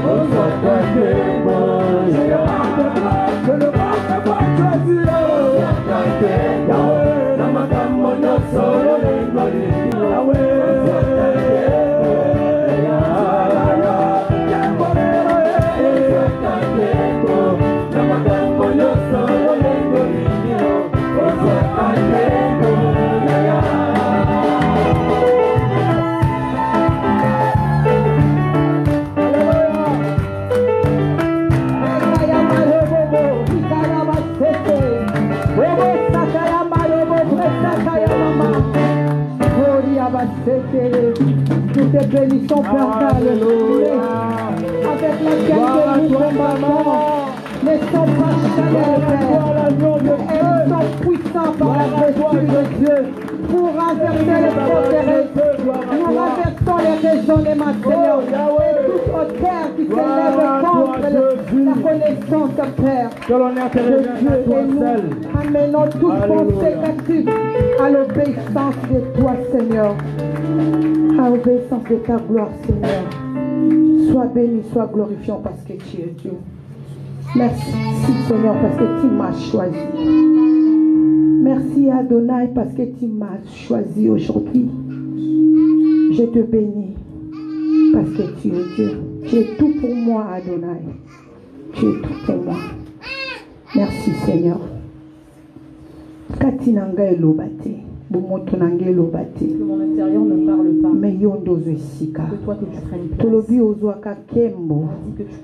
Nous te bénissons, Père, par le Dieu, avec laquelle nous combattons. Ne sont pas charnels, Père. Elles sont puissants par la vertu de Dieu pour renverser les forteresses. Nous renversons les raisonnements, Seigneur, et toute auteur qui s'élève contre la connaissance, Père, de Dieu. Et nous amenons toute pensée captive à l'obéissance de toi, Seigneur. À l'obéissance de ta gloire, Seigneur. Sois béni, sois glorifié parce que tu es Dieu. Merci, Seigneur, parce que tu m'as choisi. Merci, Adonai, parce que tu m'as choisi aujourd'hui. Je te bénis parce que tu es Dieu. Tu es tout pour moi, Adonai. Tu es tout pour moi. Merci, Seigneur. Katinanga elobate. Que mon intérieur ne parle pas. Mais que toi que tu prennes place. Que tu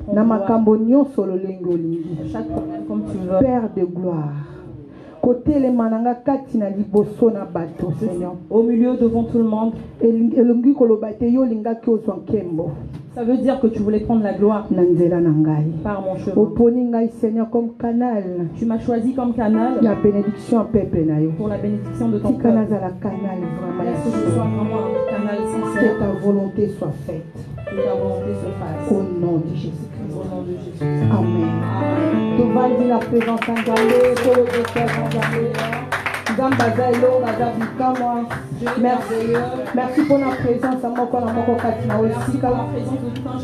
prends chaque problème comme tu veux. Père de gloire. Au milieu devant tout le monde. Ça veut dire que tu voulais prendre la gloire par mon chemin. Seigneur, comme canal. Tu m'as choisi comme canal pour la bénédiction de ton peuple. Laisse que je sois vraiment un canal sincère. Que ta volonté soit faite. Que ta volonté se fasse. Au nom de Jésus-Christ. Au nom de Jésus. Amen. Tu vas dire la présence en Galée, que le docteur en Galée. Merci pour la présence à moi. Merci pour la présence de tout un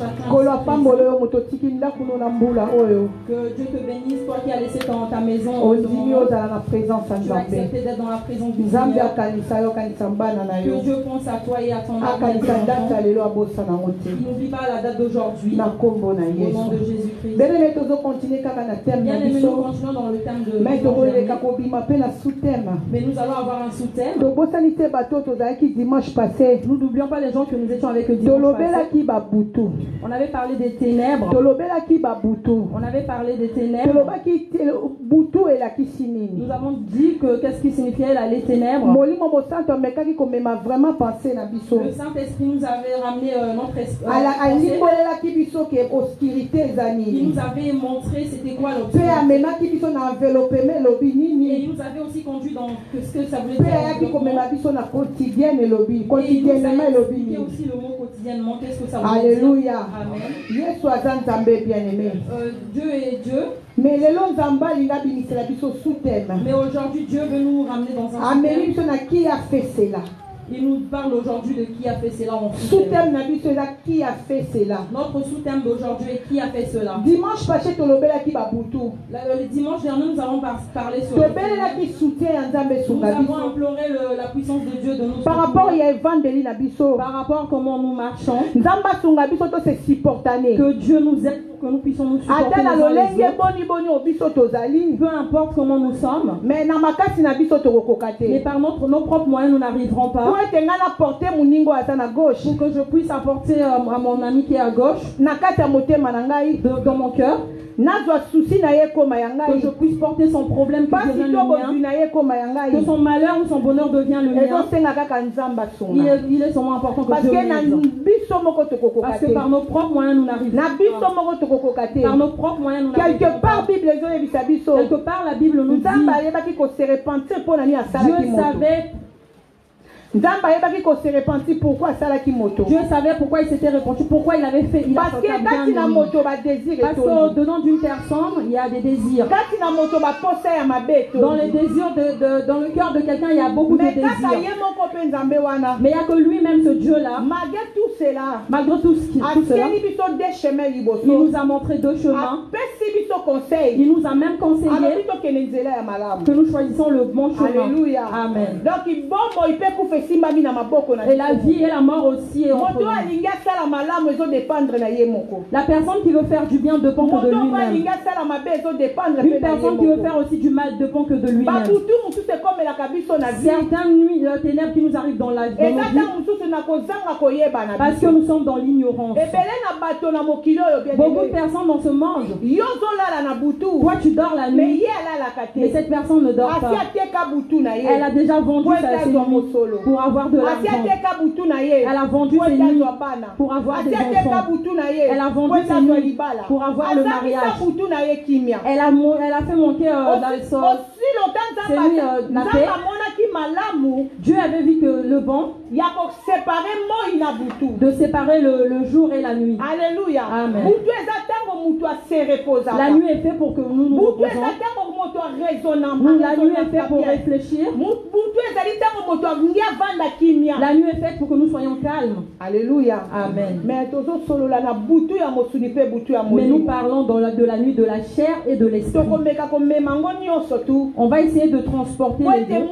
chacun. Que Dieu te bénisse, toi qui as laissé ta maison. Tu as accepté d'être dans la présence du Seigneur. Que Dieu pense à toi et à ton âme. Il n'oublie pas la date d'aujourd'hui. Au nom de Jésus-Christ. Bien-aimés, nous continuons dans le thème de mais nous allons avoir un sous-thème. Nous n'oublions pas les gens que nous étions avec eux dimanche passé. On avait parlé des ténèbres. On avait parlé des ténèbres. Nous avons dit que qu'est-ce qui signifiait les ténèbres. Le Saint-Esprit nous avait ramené notre esprit. Il nous avait montré c'était quoi l'obscurité. Et il nous avait aussi conduit dans ce que ça voulait dire. Et il nous a expliqué aussi le mot quotidiennement. Qu'est-ce que ça voulait dire? Alléluia. Amen. Dieu est Dieu. Mais aujourd'hui Dieu veut nous ramener dans un sous-thème. Qui a fait cela? Il nous parle aujourd'hui de qui a fait cela en sous-thème. Qui a fait cela? Notre sous-thème d'aujourd'hui est qui a fait cela. Dimanche passé, le dimanche dernier, nous avons parlé sur nous avons imploré la puissance de Dieu de nous par rapport à comment nous marchons. Que Dieu nous aide pour que nous puissions nous supporter les autres. Peu importe comment nous sommes. Mais par nos propres moyens, nous n'arriverons pas. Pour que je puisse apporter à mon ami qui est à gauche dans mon cœur. Que je puisse porter son problème qui devient le mien. Que son malheur ou son bonheur devient le mien. Il est seulement important que Dieu nous parce que par nos propres moyens nous n'arrivons pas. Par nos propres moyens nous n'arrivons pas. Quelque part la Bible nous dit Dieu savait Dieu savait pourquoi il s'était repenti, pourquoi il avait fait. Parce que au-dedans d'une personne, il y a des désirs. Dans les désirs dans le cœur de quelqu'un, il y a beaucoup de désirs. Mais il n'y a que lui-même, ce Dieu-là. Malgré tout cela, il nous a montré deux chemins. Il nous a même conseillé que nous choisissons le bon chemin. Amen. Et la vie et la mort aussi est entre nous. La personne qui veut faire du bien dépend que de lui-même. Une personne qui veut faire aussi du mal dépend que de lui-même. Certaines nuits de ténèbres qui nous arrivent dans la vie, parce que nous sommes dans l'ignorance. Beaucoup de personnes dans ce monde, toi tu dors la nuit, mais cette personne ne dort pas. Elle a déjà vendu sa nuit pour avoir de l'argent. Elle a vendu ses nuits pour avoir des enfants. Elle a vendu ses nuits pour avoir le mariage. Elle a fait manquer la paix. Dieu avait vu que le bon de séparer le jour et la nuit. Alléluia. Amen. La nuit est faite pour que nous nous reposons. La nuit est faite pour réfléchir. La nuit est faite pour que nous soyons calmes. Alléluia. Amen. Mais nous parlons de la nuit de la chair et de l'esprit. On va essayer de transporter les deux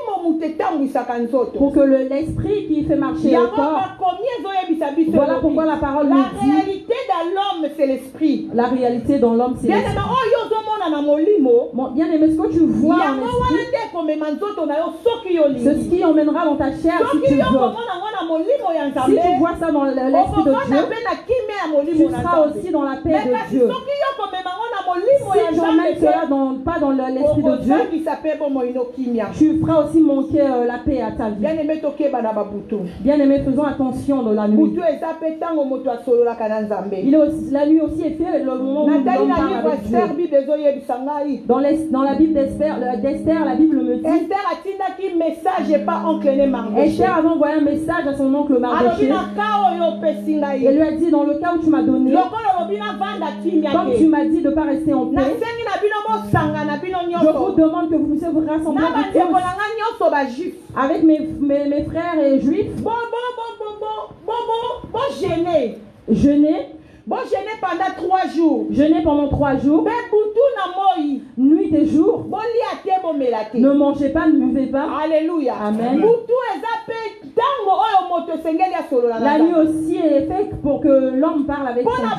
pour que l'esprit qui fait marcher le corps. Voilà pourquoi la parole nous dit. La réalité dans l'homme, c'est l'esprit. La réalité dans l'homme, c'est l'esprit. Bon, bien aimé, ce que tu vois en esprit, c'est ce qui emmènera dans ta chair si tu veux. Si tu vois ça dans l'esprit de Dieu, tu seras aussi dans la paix de Dieu. Si tu emmènes cela pas dans l'esprit de Dieu, tu feras aussi manquer la paix à ta vie. Bien aimé, faisons attention dans la nuit. La nuit aussi est faite le moment où nous parlons avec Dieu. Dans la Bible d'Esther, la Bible me dit Esther avait envoyé un message à son oncle Mardochée et lui a dit, dans le cas où tu m'as donné, comme tu m'as dit de ne pas rester en paix, je vous demande que vous puissiez vous rassembler avec mes frères et juifs. Jeûner. Pendant 3 jours. Jeûner pendant 3 jours. Nuit et jour. Ne mangez pas, ne buvez pas. Alléluia. Amen. La nuit aussi est faite pour que l'homme parle avec son Dieu.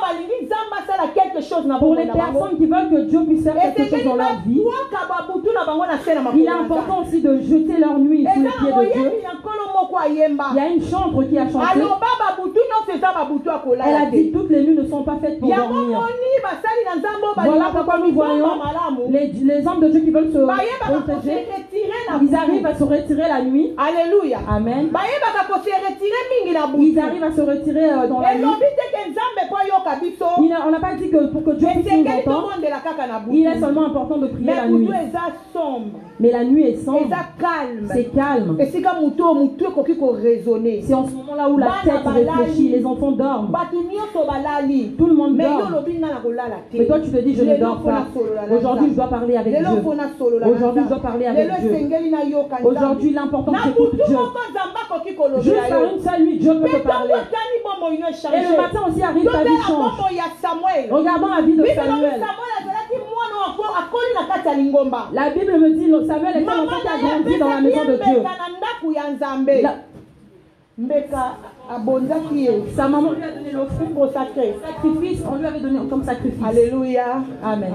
Pour les personnes qui veulent que Dieu puisse faire quelque chose dans leur vie, il est important aussi de jeter leur nuit sous les pieds de Dieu. Il y a une chantre qui a chanté. Elle a dit toutes les nuits ne sont pas faites pour dormir. Voilà pourquoi nous voyons les hommes de Dieu qui veulent se protéger. Ils arrivent à se retirer la nuit. Alléluia. Amen. Ils arrivent à se retirer dans la nuit. On n'a pas dit que pour que Dieu puisse nous entendre, il est seulement important de prier la nuit. Mais la nuit est sombre. C'est calme. C'est en ce moment-là où la tête réfléchit. Les enfants dorment. Tout le monde dort. Mais toi tu te dis je ne dors pas. Aujourd'hui je dois parler avec Dieu. Aujourd'hui je dois parler avec Dieu. Aujourd'hui l'important c'est d'écouter Dieu. Juste par une seule nuit Dieu peut te parler. Et le matin aussi arrive, ta vie change. Regardons la vie de Samuel. La Bible me dit Samuel est un enfant qui a grandi dans la maison de Dieu. Sa maman lui a donné l'offrande pour sacrifice, on lui avait donné comme sacrifice. Alléluia. Amen.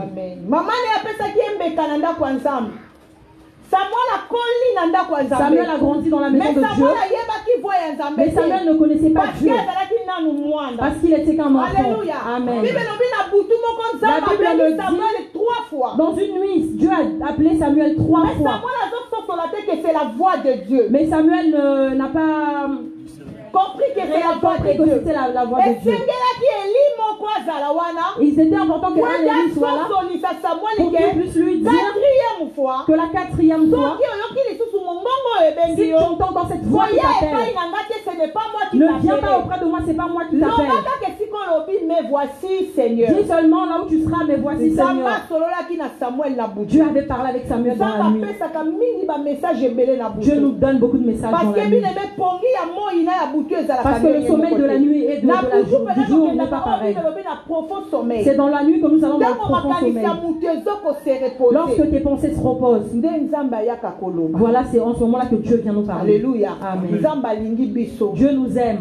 Samuel a grandi dans la maison de Dieu. Mais Samuel ne connaissait pas Dieu parce qu'il était qu'un enfant. Amen. La Bible me dit, dans une nuit, Dieu a appelé Samuel 3 fois. Mais Samuel n'a pas compris que c'était la voix de Dieu. Il était important que Élie soit là pour qu'il puisse lui dire que la 4e fois, Si tu entends encore cette voix qui t'appelle, ne viens pas auprès de moi, c'est pas moi qui t'appelle. Mais voici, Seigneur. Dis seulement là où tu seras, mais voici, Seigneur. Dieu avait parlé avec Samuel dans la nuit. Dieu nous donne beaucoup de messages dans la nuit. Parce que le sommeil de la nuit et du jour n'est pas pareil. C'est dans la nuit que nous allons dans le profond sommeil. Lorsque tes pensées se reposent. Voilà, c'est en ce moment-là que Dieu vient nous parler. Alléluia. Amen. Dieu nous aime.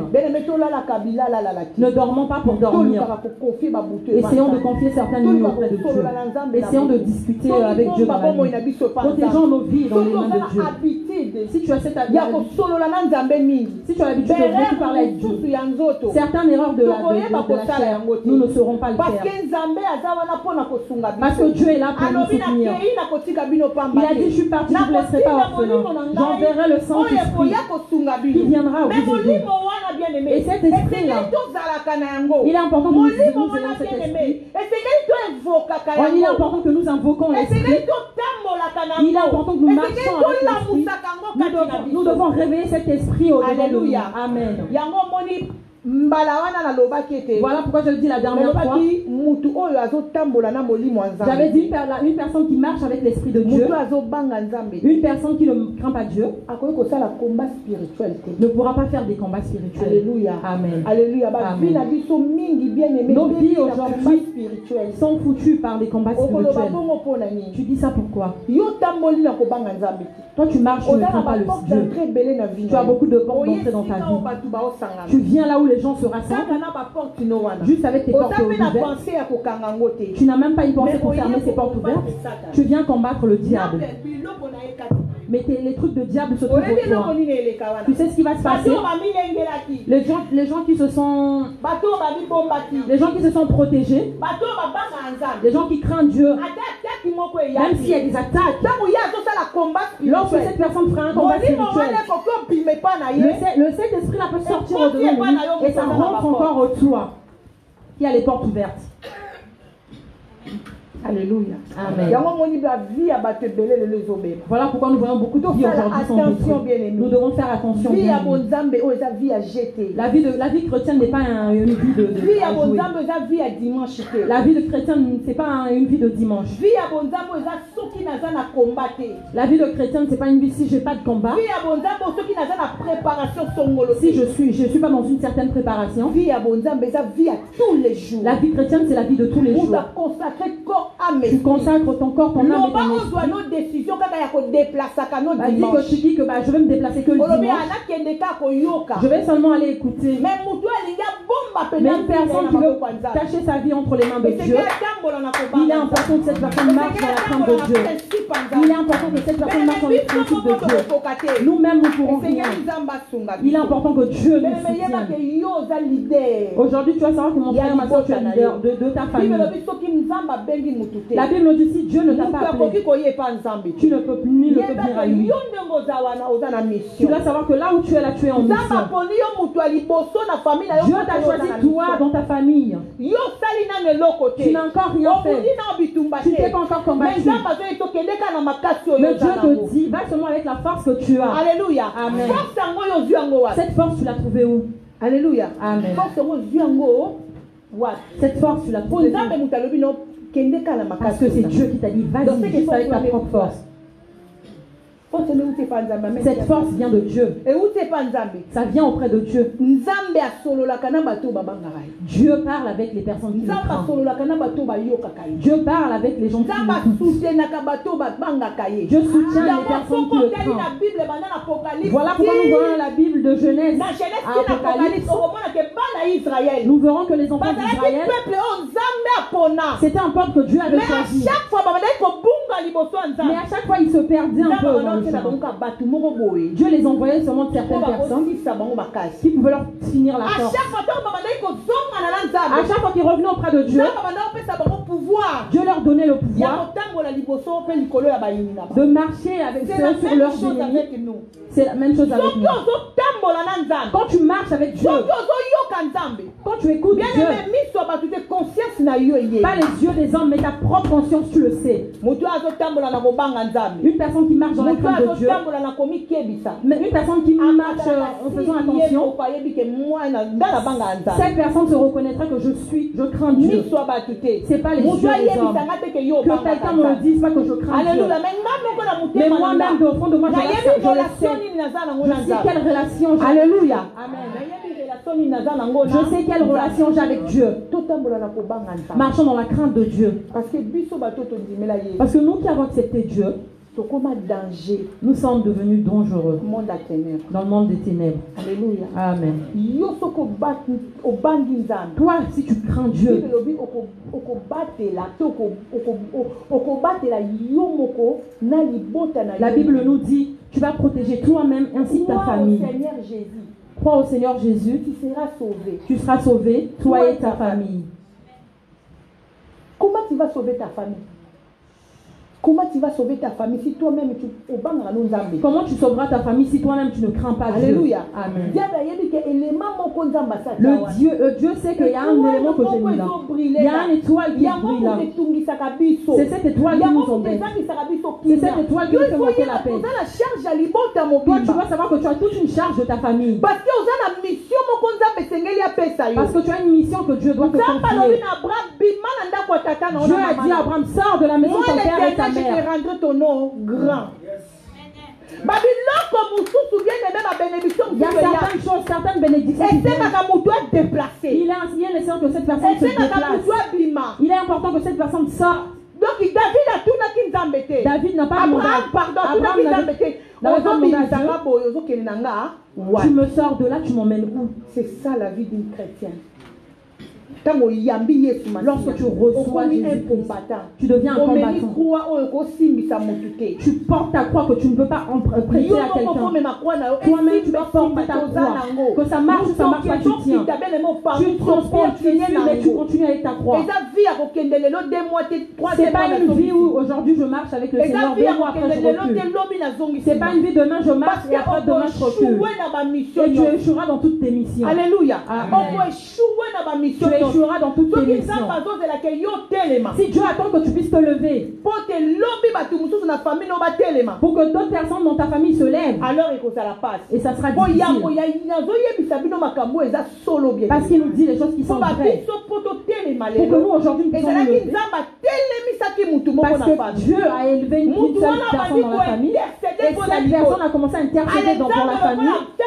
Ne dormons pas pour dormir. Essayons de confier certaines nuits auprès de Dieu. Essayons de discuter avec Dieu dans la nuit. Protégeons nos vies dans les mains de Dieu. Si tu as cette habitude, si tu as l'habitude de beaucoup parler avec Dieu, certaines erreurs de la chair, nous ne saurons pas le faire. Parce que Dieu est là pour nous soutenir. Il a dit, je suis parti, je ne vous laisserai pas orphelin. J'enverrai le Saint-Esprit qui viendra vous aider. Et cet esprit-là, il est important que nous ayons cet esprit. Il est important que nous invoquons l'esprit. Il est important que nous marchions avec l'esprit. Nous devons réveiller cet esprit au-dedans de nous. Amen. Voilà pourquoi je le dis la dernière fois. J'avais dit une personne qui marche avec l'esprit de Dieu, une personne qui ne craint pas Dieu, ne pourra pas faire des combats spirituels. Alléluia. Amen. Alléluia. Amen. Nos vies aujourd'hui sont foutues par des combats spirituels. Tu dis ça pourquoi? Toi tu marches, tu ne crains pas le Dieu. Tu as beaucoup de portes d'entrée dans ta vie. Tu viens là où les gens se rassemblent, juste avec tes portes ouvertes. Tu n'as même pas une pensée pour fermer ces portes ouvertes. Tu viens combattre le diable. Mais les trucs de diable se trouvent au toi. Tu sais ce qui va se passer? Les gens qui se sont protégés, les gens qui craignent Dieu, même s'il y a des attaques, lorsque cette personne fera un combat spirituel, le Saint-Esprit peut sortir au-dedans de lui et ça rentre encore au toi qui a les portes ouvertes. Alléluia. Amen. Voilà pourquoi nous voyons beaucoup de vies aujourd'hui sans détruire. Nous devons faire attention. La vie chrétienne n'est pas une vie de la vie de chrétienne, c'est pas une vie de dimanche. La vie de chrétienne, c'est pas une vie si j'ai pas de combat. Si je suis pas dans une certaine préparation. La vie chrétienne, c'est la vie de tous les jours. Tu consacres ton corps, ton âme et ton esprit. Vas-y que tu dis que je vais me déplacer que le dimanche. Je vais seulement aller écouter. Mais une personne qui veut cacher sa vie entre les mains de Dieu, il est important que cette personne marche dans la crainte de Dieu. Il est important que cette personne marche dans les principes de Dieu. Nous-mêmes, nous pourrons rien. Il est important que Dieu nous soutienne. Aujourd'hui, tu vas savoir que mon frère, ma soeur, tu es leader de ta famille. La Bible nous dit si Dieu ne t'a pas appelé, tu ne peux venir à lui. Tu dois savoir que là où tu es là, tu es en mission. Dieu t'a choisi toi dans ta famille. Tu n'as encore rien fait. Tu ne t'es pas encore combattu. Mais Dieu te dit, va seulement avec la force que tu as. Alléluia. Amen. Cette force, tu l'as trouvée où? Alléluia. Amen. Cette force, tu l'as trouvée où? Parce que c'est Dieu qui t'a dit, vas-y, juste avec ta propre force. Cette force vient de Dieu. Ça vient auprès de Dieu. Dieu parle avec les personnes qui le craignent. Dieu parle avec les gens qui l'écoutent. Dieu soutient les personnes qui le craignent. Voilà pourquoi nous voyons la Bible de Genèse à Apocalypse. Nous verrons que les enfants d'Israël, c'était un peuple que Dieu avait choisi. Mais à chaque fois, ils se perdaient un peu dans le chemin. Dieu les envoyait seulement de certaines personnes qui pouvaient leur finir la force. À chaque fois qu'ils revenaient auprès de Dieu, Dieu leur donnait le pouvoir de marcher avec ceux sur leurs ennemis. C'est la même chose avec nous. Quand tu marches avec Dieu, quand tu écoutes Dieu, Pas les yeux des hommes, mais ta propre conscience, tu le sais. Une personne qui marche dans la crainte de Dieu, mais une personne qui marche en faisant attention, cette personne se reconnaîtra que je crains Dieu. C'est pas les yeux des hommes. Que quelqu'un ne me dise pas que je crains Dieu. Mais moi-même, au fond de moi, je sais quelle relation j'ai. Alléluia. Amen. Je sais quelle relation j'ai avec Dieu. Marchons dans la crainte de Dieu. Parce que nous qui avons accepté Dieu, nous sommes devenus dangereux dans le monde des ténèbres. Alléluia. Amen. Toi, si tu crains Dieu, la Bible nous dit, tu vas protéger toi-même ainsi que ta famille. Crois au Seigneur Jésus, tu seras sauvé, toi et ta famille. Comment tu vas sauver ta famille? Comment tu vas sauver ta famille si toi-même tu Comment tu sauveras ta famille si toi-même tu ne crains pas Dieu? Alléluia. Amen. Dieu sait qu'il y a un élément que j'ai mis là. Il y a une étoile qui brille là. C'est cette étoile qui nous embête. C'est cette étoile qui nous fait monter la paix. Toi, tu dois savoir que tu as toute une charge de ta famille. Parce que tu as une mission que Dieu doit te confier. Dieu a dit à Abraham, sors de la maison de ton père et ta mère. Je te rendrai ton nom grand. Il y a certaines choses, certaines bénédictions. Il est nécessaire que cette personne se déplace. Il est important que cette personne sorte. Donc David n'a pas demandé. Abraham n'avait pas demandé à Dieu. Tu me sors de là, tu m'emmènes où? C'est ça la vie d'une chrétienne. Lorsque tu reçois Jésus-Christ, tu deviens un combattant. Tu portes ta croix que tu ne peux pas prêter à quelqu'un. Toi-même, tu portes ta croix. Que ça marche ou ça ne marche pas, tu tiens. Tu transpires, tu essuies, mais tu continues avec ta croix. C'est pas une vie où aujourd'hui je marche avec le Seigneur, 2 mois après je recule. C'est pas une vie demain je marche et après demain je recule. Et tu échoueras dans toutes tes missions. Alléluia. Tu échoueras dans toutes tes missions. Si Dieu attend que tu puisses te lever pour que d'autres personnes dans ta famille se lèvent, alors et ça sera difficile. Parce qu'il nous dit les choses qui sont vraies. Pour que nous aujourd'hui nous puissions nous lever. Parce que Dieu a élevé une seule personne dans la famille. Et cette personne a commencé à intercéder dans la famille.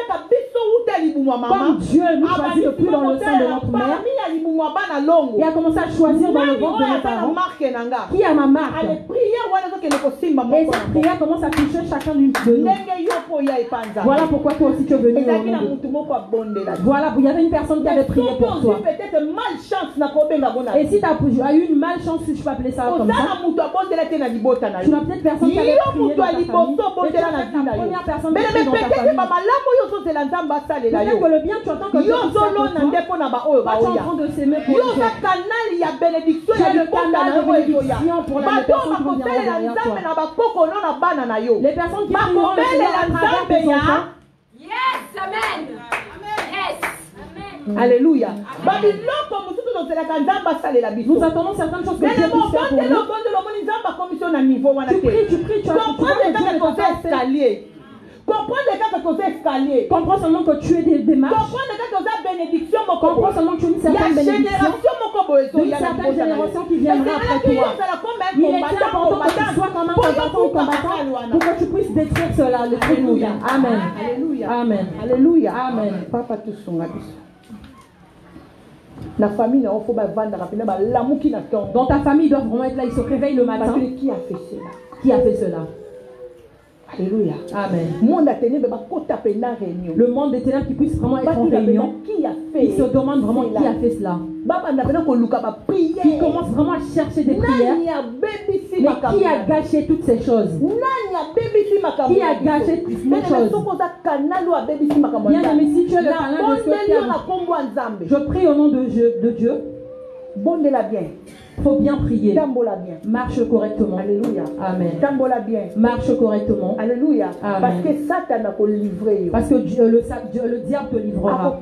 Comme Dieu nous choisit depuis dans le sein de notre mère. Et a commencé à choisir dans le ventre de nos parents. Qui a ma marque? Et cette prière commence à toucher chacun de nous. Voilà pourquoi toi aussi tu es venu. Voilà, il y avait une personne qui avait prié pour toi. Et si tu as eu une malchance, si je peux appeler ça comme ça, tu n'as peut-être personne qui avait prié dans ta famille. Et tu es la première personne qui prie dans ta famille. Peut-être que le bien, tu entends que Dieu fait pour toi. Pas tu es en train de s'aimer pour Dieu. Tu as le canal de bénédiction pour la personne qui vont venir derrière toi. Les personnes qui prieront le Seigneur à travers tes enfants. Yes, amen. Yes. Alléluia. Nous attendons certaines choses que Dieu puisse faire pour nous. Tu pries, tu as comprends comprends seulement que tu es des marches. Comprends seulement que tu as une certaine bénédiction. Une certaine génération qui viendra après toi. Il est important que tu sois comme un combattant ou combattant pour que tu puisses détruire cela. Alléluia. Amen. Amen. Alléluia. Amen. Papa tout son la famille n'a pas dans ta famille, ils doivent vraiment être là. Ils se réveillent le matin. Qui a fait cela? Qui a fait cela? Alléluia. Amen. Le monde des ténèbres qui puisse vraiment être en réunion. Ils se demandent vraiment qui a fait cela. Qui commence vraiment à chercher des prières. Mais qui a gâché toutes ces choses? Qui a gâché toutes ces choses? Bien aimé, si tu es le canal de ce terme, je prie au nom de Dieu. Bondez-la bien. faut bien prier. Tambola bien. Marche correctement. Alléluia. Amen. Tambola bien. Marche correctement. Alléluia. Amen. Parce que Satan a livré. Parce que le diable te livrera.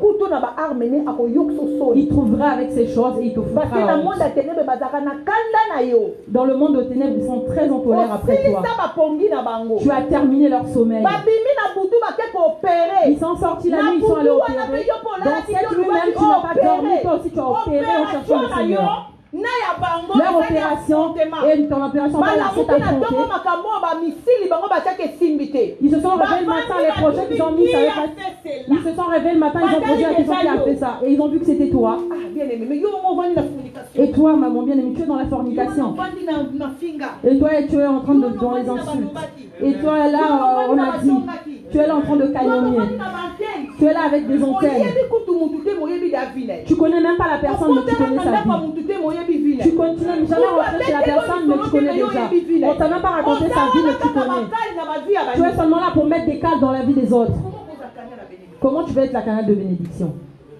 Il trouvera avec ces choses et il te fera. Dans le monde de ténèbres, ils sont très en colère après toi. Tu as terminé leur sommeil. Ils sont sortis la nuit, ils sont allés opérer. Dans cette nuit même, tu n'as pas dormi, toi aussi tu as opéré en cherchant le Seigneur. Leur opération et ton opération va laisser ta santé. Ils se sont réveillés le matin, les projets qu'ils ont mis, ça pas. Ils se sont réveillés le matin, ils ont posé la question qui a fait ça. Et ils ont vu que c'était toi. Et toi, maman bien-aimée, tu es dans la fornication. Et toi, tu es en train de dans les insultes. Et toi, là, on a dit, tu es là en train de calomnier. Tu es là avec des antennes. Tu connais même pas la personne, mais tu connais sa vie. Tu continues jamais à rentrer chez la personne, mais tu connais déjà. On t'a même pas raconté sa vie, mais tu connais. Tu es seulement là pour mettre des cadres dans la vie des autres. Comment tu veux être la canal de bénédiction?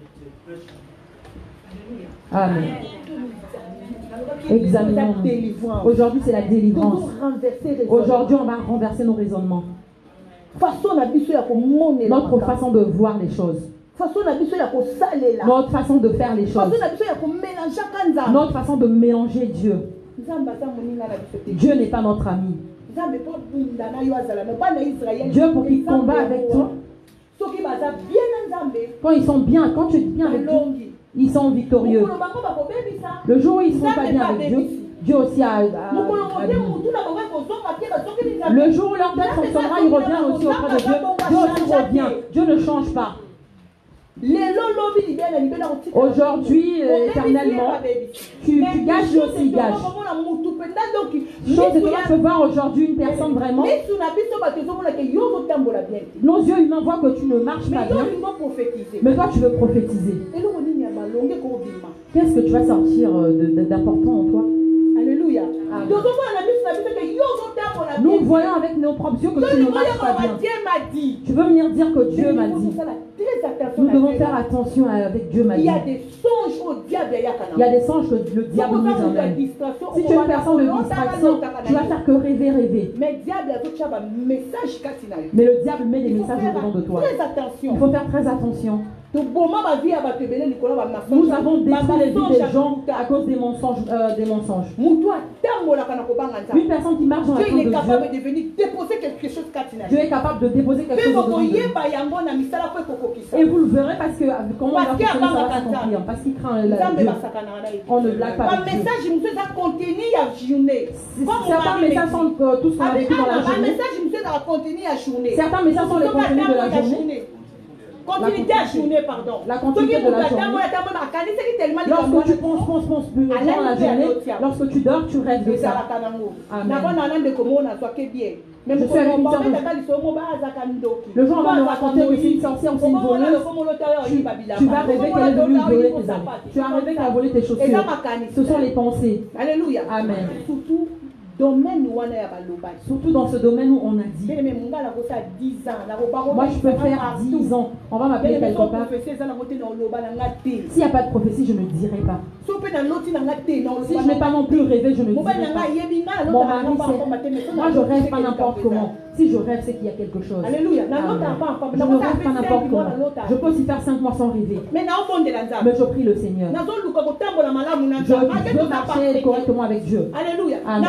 Amen. Examinons. Aujourd'hui, c'est la délivrance. Aujourd'hui, on va renverser nos raisonnements. Notre façon de voir les choses. Notre façon de faire les choses. Notre façon de mélanger Dieu. Dieu n'est pas notre ami. Dieu, pour qu'il combat avec toi, quand ils sont bien, quand tu es bien avec Dieu, ils sont victorieux. Le jour où ils ne sont pas bien avec Dieu, Dieu aussi a le jour où leur tête fonctionnera, il revient aussi auprès de Dieu. Dieu aussi revient. Dieu ne change pas. Aujourd'hui, éternellement, tu gâches, lui aussi gâche. Chose que tu peux voir aujourd'hui une personne vraiment. Nos yeux humains voient que tu ne marches pas bien. Mais toi, tu veux prophétiser. Qu'est-ce que tu vas sortir d'important en toi? Alléluia. Nous voyons avec nos propres yeux que tu ne marches pas bien. Tu veux venir dire que Dieu m'a dit. Nous devons faire attention avec Dieu m'a dit. Il y a des songes au diable. Il y a des songes que le diable nous emmène. Si tu es une personne de distraction, tu vas faire que rêver. Mais le diable met des messages au-devant de toi. Il faut faire très attention. Nous avons détruit les vies des gens à cause des mensonges. Une personne qui marche dans la cause de Dieu, Dieu est capable de déposer quelque chose au-devant de Dieu. Et vous le verrez parce que comment on va fonctionner, ça va s'accomplir. Parce qu'il craint Dieu. On ne blague pas avec Dieu. Certains messages sont tous qu'on a vécu dans la journée. Certains messages sont les contenus de la journée. Continuité à journée, pardon. La continuité de la journée. Lorsque tu penses plus dans la journée, lorsque tu dors, tu rêves de ça. Amen. Je suis agriculteur de... Le jour où on va me raconter que c'est une sorcière ou c'est une voleuse, tu vas rêver qu'elle est venue voler tes habits. Tu as rêvé qu'elle a volé tes chaussures. Ce sont les pensées. Alléluia. Amen. Surtout dans ce domaine où on a dit. Moi je peux faire 10 ans. On va m'appeler quelque part. S'il n'y a pas de prophétie, je ne dirai pas. Si je n'ai pas non plus rêvé, je ne dirai pas. Mon mari, c'est... Moi je rêve pas n'importe comment. Si je rêve, c'est qu'il y a quelque chose. Alléluia. Je ne rêve pas n'importe comment. Je peux aussi faire 5 mois sans rêver. Mais je prie le Seigneur. Je veux marcher correctement avec Dieu. Alléluia. Amen.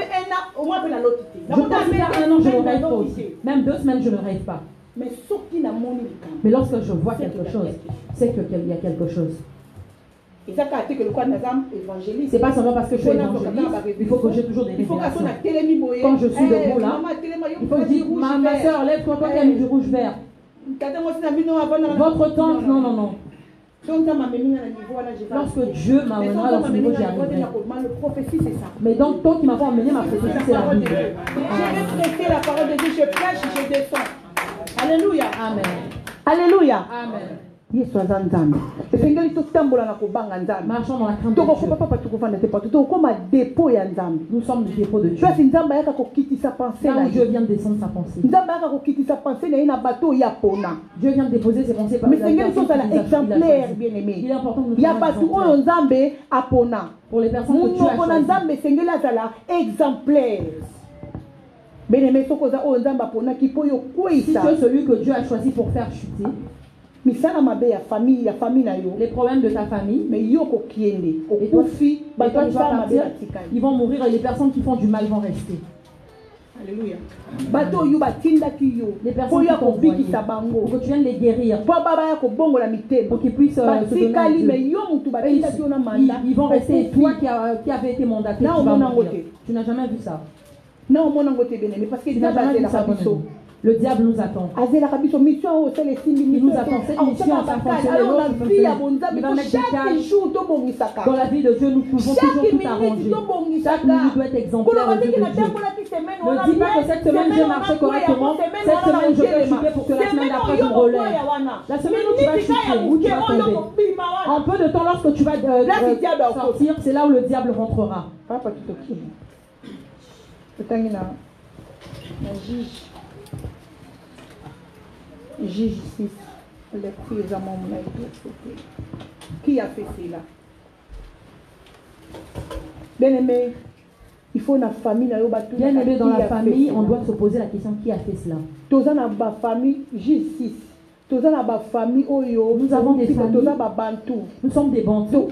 Je peux faire 1 an, je ne rêve pas aussi. Même 2 semaines, je ne rêve pas. Mais lorsque je vois quelque chose, c'est qu'il y a quelque chose. C'est pas seulement parce que je suis évangéliste, il faut que j'ai toujours des révélations. Quand je suis debout là, il faut dire, ma soeur, lève-toi, toi qui as mis du rouge vert. Votre tante, non. Lorsque Dieu m'amènera dans ce niveau, j'y arriverai. Mais donc, toi qui m'as emmené, ma prophétie, c'est la Bible. Je vais prêcher la parole de Dieu, je prêche, je descends. Alléluia. Amen. Alléluia. Amen. Yesu aza nzambe. Esengeli totambola na kobanga nzambe. Marchons dans la crainte de Toko Dieu. papa tukufanda te partout. Toko koma dépôt ya nzambe. Nous sommes le dépôt de Dieu. Toi si nzambe yaka kokitisa pensée Là na où Dieu vient de descendre sa pensée. nzambe yaka kokitisa pensée na ina bateau ya pona. Dieu vient de déposer ses pensées par Mais sengeli so sala exemplaire bien aimé. Il est important que nous Ya soyons bateau oyo exemplaires. nzambe apona. Pour les personnes que Dieu a Munoko na choisies. nzambe sengeli azala exemplaire. Bien aimé soko za oyo nzambe apona ki po yo Si kwisa. tu es celui que Dieu a choisi pour faire chuter Misala mabe ya famille na yo. les problèmes de ta famille, Mais yo ko kiende. et toi, Okufi tu vas bato misala mabe partir, batikali. ils vont mourir et les personnes qui font du mal vont rester. Alléluia. Bato yo batindaki yo. Les Po personnes ya qui t'ont ko bikisa envoyé, bango. pour que tu viennes les guérir, Po baba ya ko bongo la mitema. pour qu'ils puissent se donner à Batikali mais Dieu. yo mutu Et batindaki yo na mandat. ils vont rester. Et toi qui avais été mandaté, Non, tu vas mon mourir. angoté. Tu n'as jamais vu ça. Non mon angote bien parce que Tu n'as déjà jamais c'est vu la ça, mon rabiso. ami. Le diable nous attend. Azela rabiso mission au c'est les signes Il nous attend. Cette mission, ça fonctionne. Alors la vie à bon Il va mettre du chaque calme. jour to bongisaka. Dans la vie de Dieu, nous pouvons toujours tout arranger. Chaque minute doit être exemplaire au Dieu de Dieu. Ne dis pas que cette semaine j'ai marché correctement. Cette semaine je vais chuter pour que la semaine d'après je me relève. La semaine où tu vas chuter, où tu vas tomber. En peu de temps, lorsque tu vas sortir, c'est là où le diable rentrera. Papa tout ok. Totangina. Juge 6. Les filles à mon qui a fait cela? Bien aimé, il faut une famille. Bien aimé, dans la famille, on doit se poser la question qui a fait cela. Tous dans la famille, Juge 6. Nous avons des familles. Nous sommes des bantous.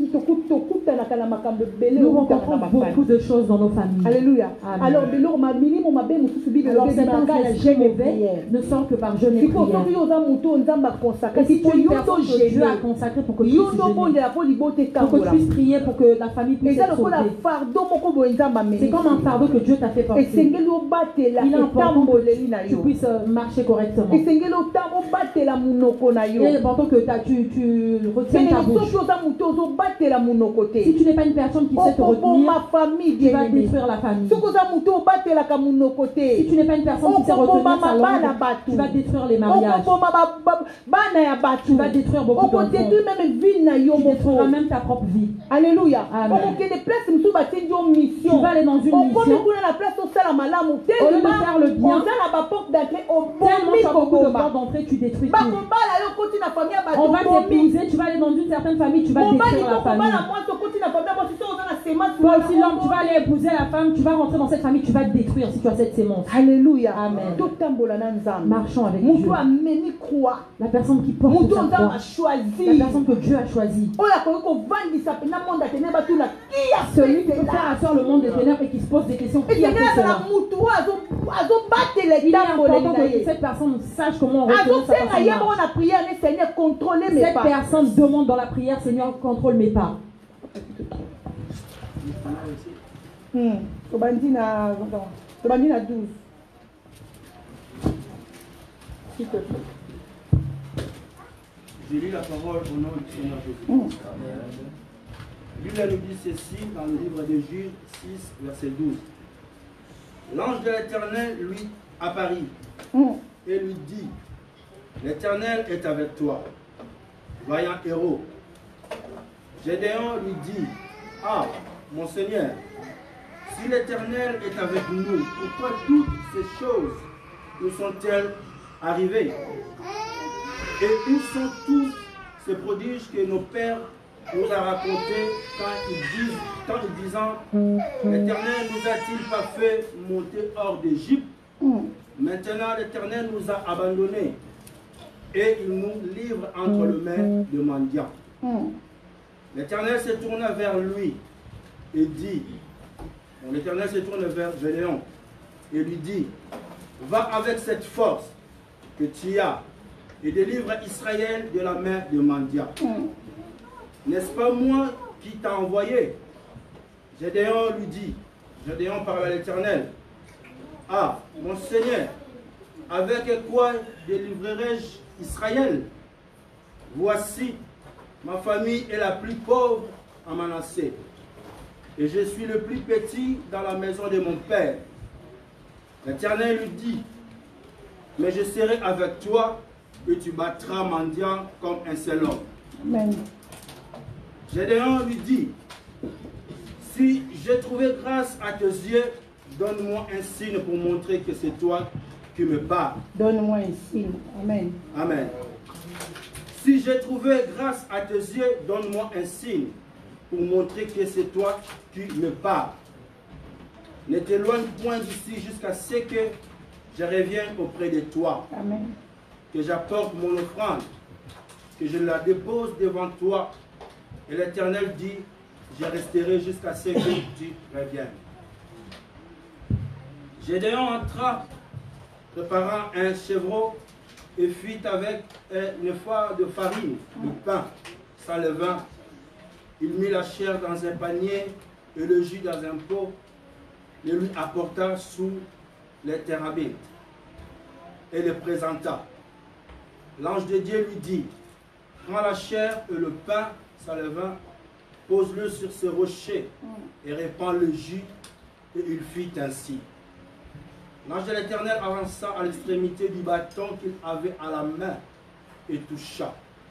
Nous rencontrons beaucoup de choses dans nos familles. Alléluia. Amen. Alors, certains esprits mauvais ne sortent que par jeûne et prière. Et si tu es une personne que Dieu a consacrée pour que tu puisses prier pour que la famille puisse être sauvée. C'est comme un fardeau que Dieu t'a fait porter. Il est important que tu puisses marcher correctement. Et il est important que tu retiennes ta bouche. Si tu n'es pas une personne qui sait te retenir, tu vas détruire la famille. Si tu n'es pas une personne qui sait retenir sa langue, tu vas détruire les mariages. Tu vas détruire beaucoup d'enfants. Tu détruiras même ta propre vie. Alléluia. Amen. Tu vas aller dans une mission. Au lieu de faire le bien, tellement tu as beaucoup de portes d'entrée, tu détruis tout. On va t'épouser, tu vas aller dans une certaine famille, tu vas détruire la famille. Toi aussi l'homme, tu vas aller épouser la femme, tu vas rentrer dans cette famille, tu vas te détruire si tu as cette sémence. Alléluia. Amen. Marchons avec Dieu. La personne qui porte sa croix. La personne que Dieu a choisie. Celui qui peut faire asseoir le monde des ténèbres et qui se pose des questions. Qui a fait cela? Il est important que cette personne sache comment on retrouve sa personne. Cette personne demande dans la prière, Seigneur, contrôle mes pas. Tobandina 12. S'il te plaît. Je lis la parole au nom du Seigneur Jésus. Bible nous dit ceci dans le livre de Juge 6, verset 12. L'ange de l'Éternel lui apparut et lui dit: l'Éternel est avec toi, vaillant héros. Gédéon lui dit: ah, mon Seigneur, si l'Éternel est avec nous, pourquoi toutes ces choses nous sont-elles arrivées? Et où sont tous ces prodiges que nos pères nous ont racontés quand ils disant: l'Éternel nous a-t-il pas fait monter hors d'Égypte? Maintenant l'Éternel nous a abandonnés et il nous livre entre les mains de mendiants. L'Éternel se tourna vers lui et dit, l'Éternel se tourne vers Gédéon et lui dit: va avec cette force que tu as et délivre Israël de la main de mendiants. N'est-ce pas moi qui t'a envoyé? Gédéon lui dit, Gédéon parle à l'Éternel: ah, mon Seigneur, avec quoi délivrerai-je Israël? Voici, ma famille est la plus pauvre à Manassé, et je suis le plus petit dans la maison de mon père. L'Éternel lui dit: mais je serai avec toi et tu battras mendiant comme un seul homme. Amen. Gédéon lui dit, si j'ai trouvé grâce à tes yeux, donne-moi un signe pour montrer que c'est toi qui me parles. Donne-moi un signe. Amen. Amen. Si j'ai trouvé grâce à tes yeux, donne-moi un signe pour montrer que c'est toi qui me parles. Ne t'éloigne point d'ici jusqu'à ce que je revienne auprès de toi. Amen. Que j'apporte mon offrande, que je la dépose devant toi. Et l'Éternel dit, je resterai jusqu'à ce que tu reviennes. Gédéon entra, préparant un chevreau, et fit avec une fois de farine, de pain, sans levain. Il mit la chair dans un panier et le jus dans un pot, et lui apporta sous les thérabites, et le présenta. L'ange de Dieu lui dit, prends la chair et le pain sans levain, pose-le sur ce rocher et répands le jus, et il fit ainsi. L'ange de l'Éternel avança à l'extrémité du bâton qu'il avait à la main et toucha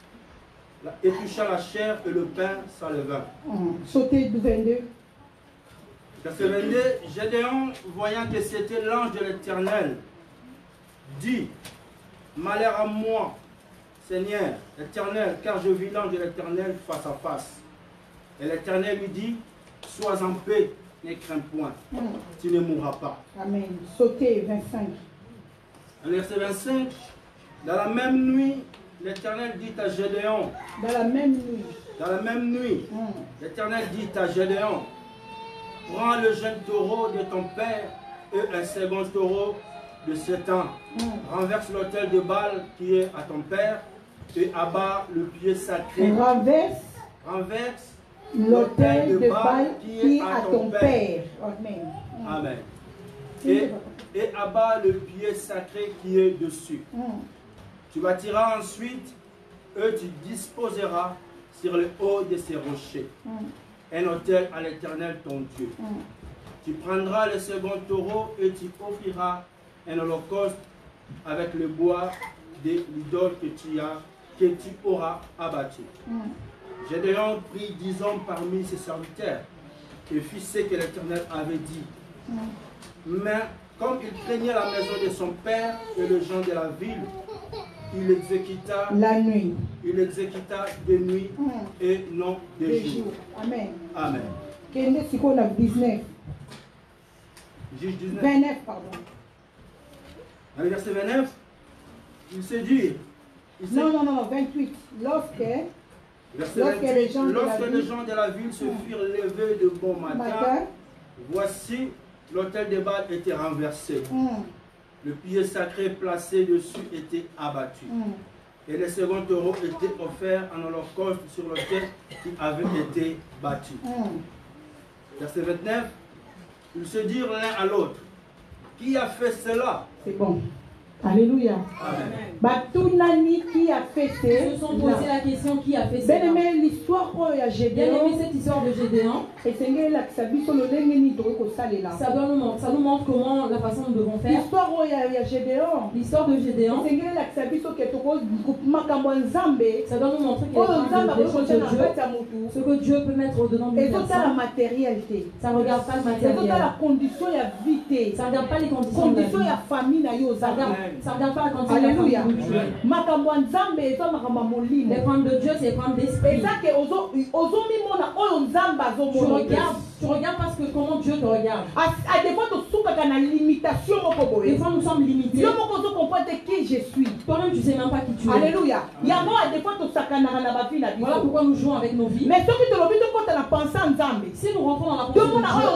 la chair et le pain sans levain. Sauter du 22. Verset 22, Gédéon, voyant que c'était l'ange de l'Éternel, dit, malheur à moi, Seigneur, l'Éternel, car je vis l'ange de l'Éternel face à face. Et l'Éternel lui dit, sois en paix, ne crains point, tu ne mourras pas. Amen. Sauter 25. Verset 25, dans la même nuit, l'Éternel dit à Gédéon, Dans la même nuit, l'Éternel dit à Gédéon, prends le jeune taureau de ton père et un second taureau de 7 ans. Renverse l'autel de Baal qui est à ton père et abat le pied sacré. Renverse l'autel de Baal qui est à ton père. Amen. Amen. Et abat le pied sacré qui est dessus. Tu bâtiras ensuite et tu disposeras sur le haut de ces rochers un autel à l'Éternel ton Dieu. Tu prendras le second taureau et tu offriras un holocauste avec le bois de l'idole que tu auras abattu. Gédéon prit 10 hommes parmi ses serviteurs et fit ce que l'Éternel avait dit. Mais comme il craignait la maison de son père et les gens de la ville, il exécuta la nuit. Il exécuta de nuit et non de jour. Amen. Amen. Qu'est-ce qu'on a 19? Juge 19. 29, pardon. Dans le verset 29, il se dit. Non, 28. Lorsque les gens de la ville se firent levés de bon matin, voici l'autel de Baal était renversé. Le pied sacré placé dessus était abattu. Et le second taureau était offert en holocauste sur l'autel qui avait été battu. Verset 29, ils se dirent l'un à l'autre, qui a fait cela? C'est bon. Alléluia. Batunani qui a fait ça. Ils se sont posé la question qui a fait ça. Bien aimé l'histoire pour Gédéon. Bien aimé cette histoire de Gédéon. Et ça nous montre comment la façon nous devons faire. L'histoire de Gédéon. Ça doit nous montrer ce que Dieu peut mettre au-dedans de nous. Ça ne regarde pas le matériel. Ça ne regarde pas les conditions de la vie. Ça ne regarde pas la condition. Alléluia. Les prendre de Dieu, c'est prendre d'esprit. Tu regardes parce que comment Dieu te regarde. Des fois nous sommes limités. Qui je suis. Toi-même tu ne sais même pas qui tu es. Alléluia. Voilà pourquoi nous jouons avec nos vies. Mais si nous rentrons dans la pensée de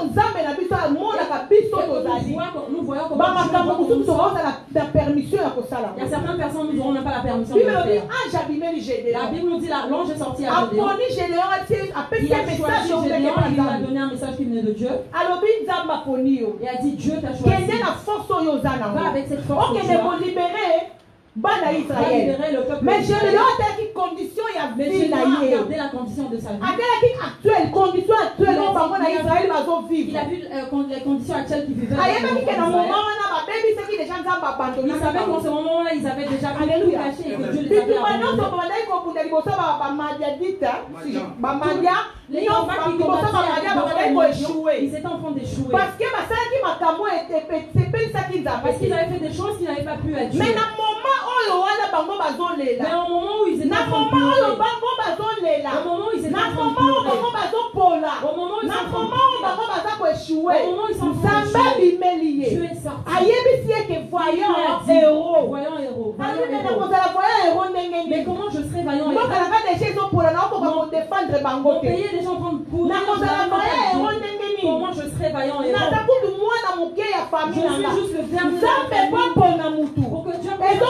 Dieu, nous voyons comment il y a certaines personnes qui n'auront même pas la permission de le faire. La Bible nous dit l'ange est sorti à Gédéon. Il a choisi Gédéon, il a donné un message qui venait de Dieu. Et a dit Dieu t'a choisi. Va avec cette force. Bana Israël. Mais Gédéon a dit condition il y a vie a regardé la condition de sa vie. Actuelle condition actuelle Israël va vivre. Il a vu les conditions actuelles qu'il vivait. Ils savaient qu'en ce moment-là, ils avaient déjà tout caché et que Dieu les avait abandonnés. Les enfants qui commençaient ils étaient en train d'échouer. Parce qu'ils avaient fait des choses qu'ils n'avaient pas pu être. Mais au moment où ils étaient en train de pleurer, au moment où ils étaient en train de pleurer, au moment où ils étaient en train de échouer, au moment où ils sont en train d'échouer, Dieu est sorti. Voyant héros. Mais comment je serai vaillant héros? Mon pays est déjà en train de pourrir. Comment je serai vaillant héros? Je suis juste le dernier. Pour que Dieu puisse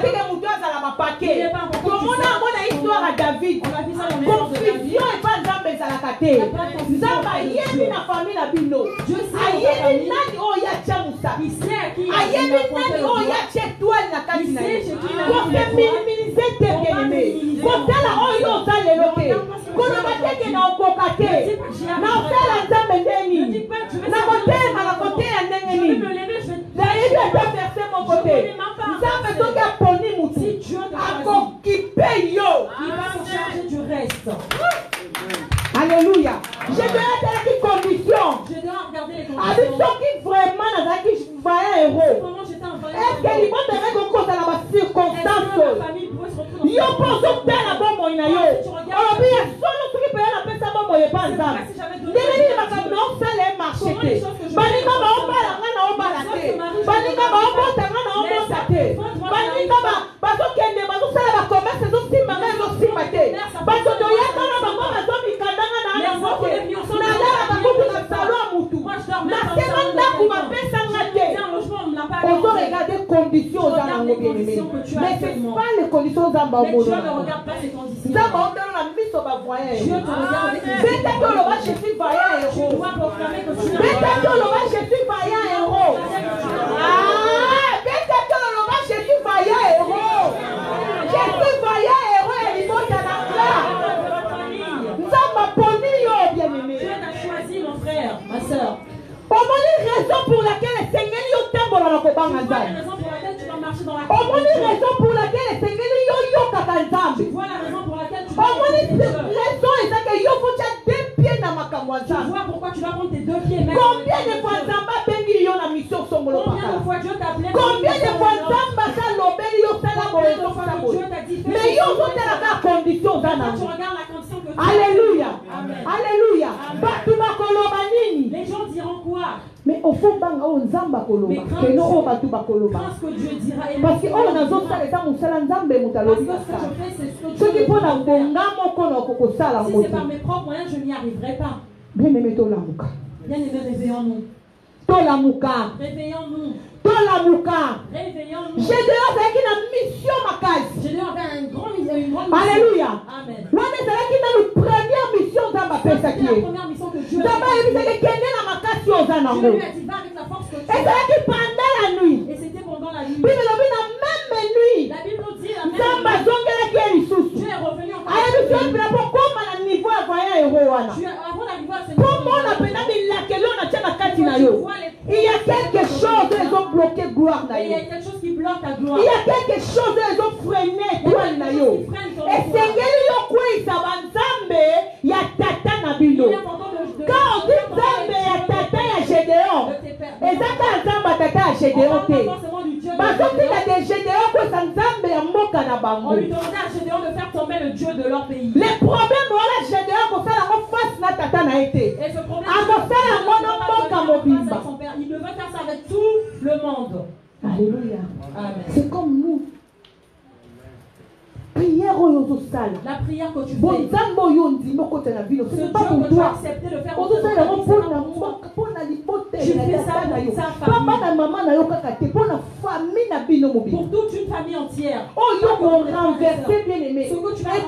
Alléluia. Je dois être les conditions. Je dois regarder les conditions. Avec ceux qui vraiment dans un héros. Est-ce que les gens devraient qu'on compte dans la circonstance? Yo pense au tel à bon moyen yo. Alors bien solo ceux qui payent la paix ça bon moyen pas ensemble. Dès ma comme non ça les marcher. Baninga ba on bala ngana on bala te. Baninga ba on bota ngana on bota te. Baninga ba so kende ba so sala ba commerce so simba na so simba te. Ba so do ya kana ba ba so mikanda ngana na mote. Na la ba ko na salo mutu. Na semanda ku ba pesa ngate. On doit regarder conditions dans la bien-aimé. Mais c'est pas les conditions dans ma mais Dieu ne regarde pas ces conditions. Dieu te regarde avec peut-être que le je suis vaillant héros. Tu dois proclamer que tu es peut-être que le je suis vaillant héros. Peut-être que le je suis vaillant héros. Je suis vaillant héros et il faut qu'à la place. Nous avons poni yo bien-aimé. Dieu t'a choisi mon frère, ma soeur. Au moins une raison pour laquelle le Seigneur yo tembo la kobanga nzambe. Au moins une raison pour laquelle le Seigneur yo yo kaka nzambe. Voilà la raison pour laquelle tu au moins une raison est que yo faut deux pieds dans makambo nzambe. Tu vois pourquoi tu dois prendre tes deux pieds même. Combien de fois nzamba bengi yo na mission songolo paka. Combien de fois Dieu t'a appelé? Combien de fois nzamba ka lobeli yo sala boyo sala boyo. Mais yo faut la condition dans na. Tu regardes la condition que tu as. Alléluia. Alléluia. Batu bakoloba nini? Les gens diront quoi? Mais au fond, on zamba koloba. Que non, on va tout bakoloba. Parce que Dieu dira. Parce que on a d'autres salles, ça nous salons zambé mutalobi. Parce que ce que je fais, c'est ce que Dieu veut faire. Si c'est par mes propres moyens, je n'y arriverai pas. Bien aimé Tolamuka. Bien aimé, réveillons-nous. Tolamuka. Réveillons-nous. Tolamuka. Réveillons-nous. J'ai déjà avec une mission ma case. J'ai déjà avec une grande mission. Alléluia. Amen. On est avec une première mission dans ma personne. C'est la première mission que Dieu a fait. Dieu lui a dit va avec la force que tu as. Et c'est pendant la nuit. Et c'était pendant la nuit. Puis la même nuit. La Bible nous dit la même nuit. Dieu est revenu encore. Il y a quelque chose, ils ont bloqué gloire. Il y a quelque chose qui bloque ta gloire. Il y a quelque chose, ils ont freiné gloire. Et Seigneur, il y a tata na bino. Quand on dit Zambé, il y a tata ya Gédéon. Et ça, quand Zamba tata ya Gédéon, parce qu'il y a des Gédéons que ça Zambé a moka na bango. On lui demandait à Gédéon de faire tomber le Dieu de leur pays. Les problèmes, voilà, Gédéon, comme ça, la face na tata na été. Et ce problème, il devait faire ça avec tout le monde. Alléluia. Amen. C'est comme nous. Prière au salle. La prière que tu fais. Ce n'est pas pour toi. Accepté de faire tu fais ça pour sa famille. Pour toute une famille entière. Oh, yo renversé bien aimé. Ce que tu vas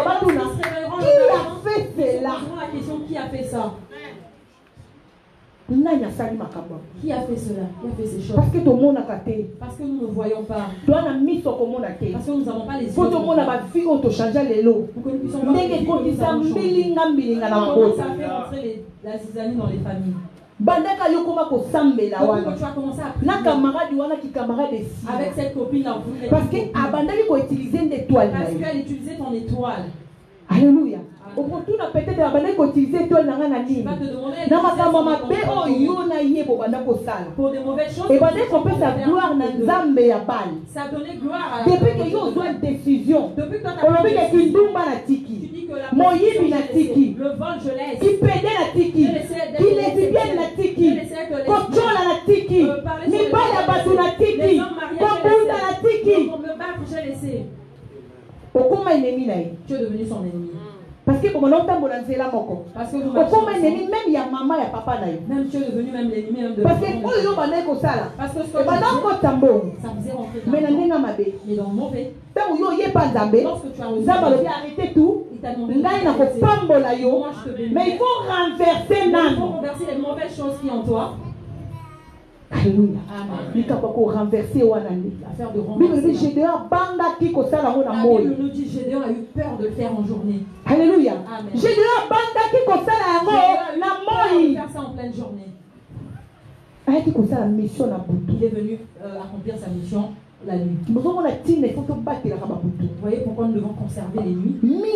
qui a fait cela? Qui a fait ça? Qui a fait cela? Qui a fait ces choses? Parce que tout le monde a caté. Parce que nous ne voyons pas. Parce que nous n'avons pas les yeux. Pour que nous puissions voir les commence à faire entrer la zizanie dans les familles. Bandaka yokoma ko sambela wana. Tu as commencé à na camarade wana ki camarade de si. Avec cette copine là. Parce que abandaki ko utiliser une étoile. Parce qu'elle utilisait ton étoile. Alléluia. Au contraire, peut-être abandaki ko utiliser étoile na ngana nini. Na makambo mabe oyo na yebo bandako sala. Pour des mauvaises choses. Et bandaki ko pesa gloire na Nzambe ya bali. Ça donnait gloire à. Depuis que yo doit décision. Depuis que on veut que kindumba na tiki. Moyibi na tiki. Le vol je laisse. Qui pédait la tiki. Qui lesbienne na tiki. Kochola na tiki. Mibala batu na tiki. Kobunda na tiki. Pour me battre, j'ai laissé. Okoma ennemi na ye. Tu es devenu son ennemi. Parce que comme on entend bonanzela moko. Parce que vous okoma ennemi même ya maman ya papa na ye. Même tu es devenu même l'ennemi même de. Parce que oyo bandai ko sala. Parce que ce que tu tambo. Ça faisait rentrer. Mais na ndenga mabe. Mais dans le mauvais. Tant yo yeba Nzambe. Lorsque tu as osé. Nzambe lobi arrêter tout. Ngai na ko pambola yo. Mais il faut renverser nan. Il faut renverser les mauvaises choses qui en toi. Alléluia. Amen. Renverser wanani. L'affaire de renverser. Bible dit Gédéon banda ki ko sala ngona moyi. La Bible nous dit Gédéon a eu peur de le faire en journée. Alléluia. Amen. Gédéon banda ki ko sala ngo na moyi. Faire ça en pleine journée. Ayaki ko sala mission na butu. Il est venu accomplir sa mission la nuit. Vous voyez pourquoi nous devons conserver les nuits.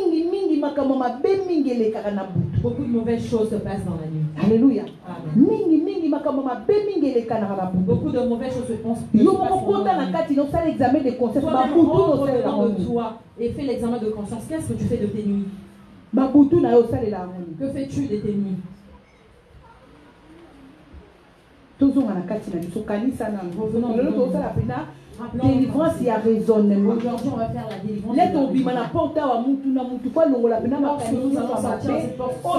Beaucoup de mauvaises choses se passent dans la nuit. Alléluia. Amen. Beaucoup de mauvaises choses se passent dans la nuit. De toi et fais l'examen de conscience. Qu'est-ce que tu fais de tes nuits? Que fais-tu de tes nuits? Délivrance, il y a raisonnement. Aujourd'hui, on va faire la délivrance. Lorsque nous allons sortir de cette porte, on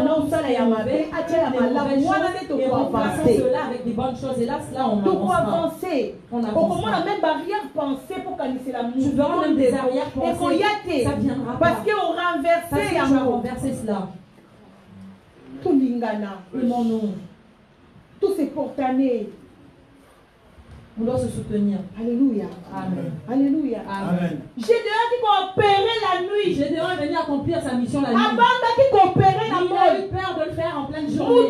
cela avec des bonnes choses. Et là, on avance. On a même barrière pensée pour canaliser la tu verras même des arrières pensées. Ça viendra parce qu'on renversé. Tu vas renverser cela. Tout l'ingana. Aimons-nous. Tout c'est portané. On doit se soutenir. Alléluia. Amen. Alléluia. Amen. Gédéon qui coopérait la nuit. Gédéon est venu accomplir sa mission la nuit. Abanda qui coopérait la nuit. Il a eu peur de le faire en pleine journée.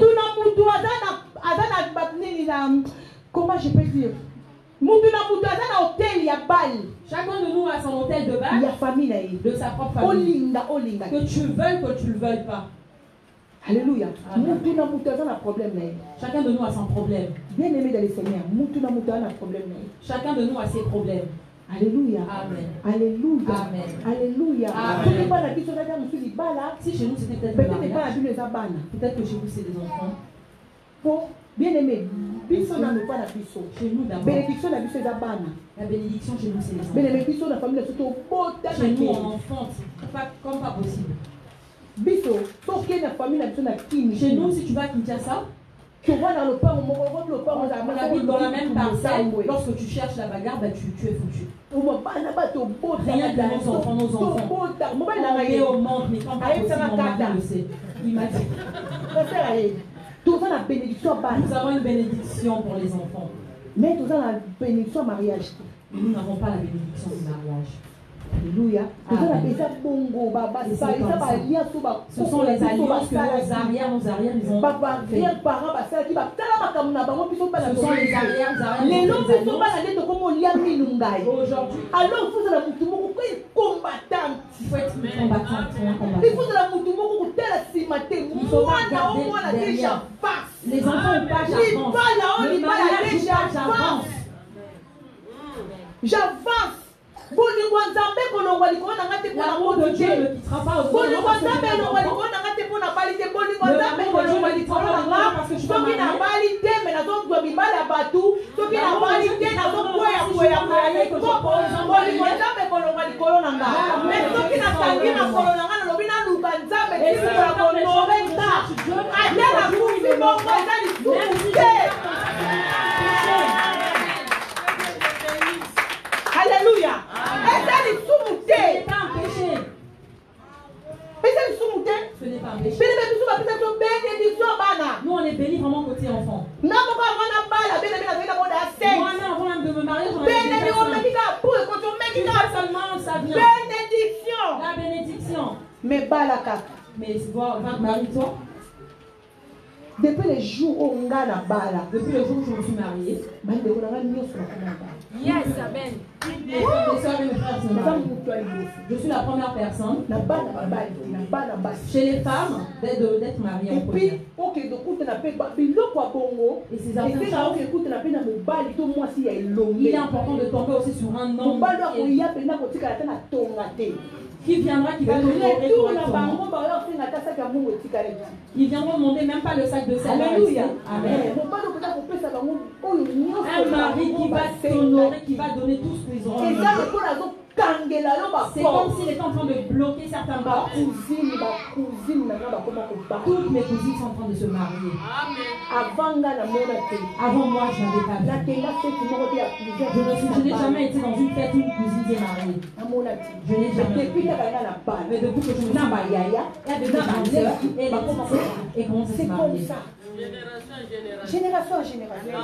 Comment je peux dire? Hôtel, il y a balle. Chacun de nous a son hôtel de balle. Il y a famille. De sa propre famille. Olinga. Que tu veuilles, que tu ne le veuilles pas. Alléluia. Chacun de nous a son problème. Bien aimé dans le Seigneur, problème. Chacun de nous a ses problèmes. Alléluia. Amen. Alléluia. Amen. Alléluia. Si chez nous c'était peut-être peut-être que chez vous c'est des enfants. Pour bien aimé, chez nous d'abord. Bénédiction la bénédiction chez nous c'est les enfants. Chez nous on enfante comme pas possible. Chez nous, si tu vas à Kinshasa, tu vois dans le pain, on habite dans la même parcelle. Lorsque tu cherches la bagarre, bah, tu es foutu. Rien de nos enfants. On est au monde, mais quand pas possible, mon mari le sait. Il m'a dit. Nous avons une bénédiction pour les enfants. Mais nous avons la bénédiction mariage. Nous n'avons pas la bénédiction du mariage. Alléluia. Ce sont les alliances que nos arrières ils ont fait. Ce sont les arrières aujourd'hui. Alors il faut être combattante. Il faut être combattante. Il faut pas derrière. Les enfants n'ont pas j'avance. J'avance. L'amour de Dieu ne quittera pas au Alléluia. Ce n'est pas un péché. Nous on est bénis vraiment côté enfant. Mais marie-toi. Depuis le jour où on a la balle, depuis le jour où je me suis mariée, yes, amen. Je suis la première personne chez les femmes d'être mariée en premier. Et ces enfants, il est important de tomber aussi sur un homme qui viendra, qui va nous ils viendront demander même pas le sac de sel. Alléluia. Amen. Un mari qui va t'honorer, qui va donner tout ce qu'ils auront. C'est comme s'il était en train de bloquer certains bords. Toutes mes cousines sont en train de se marier. Avant moi, je n'avais pas vu. Je n'ai jamais été dans une fête où une cousine s'est mariée. Je n'ai jamais vu. Mais depuis que je me suis mariée, il y a des soeurs et comment ça se marier. Génération à génération.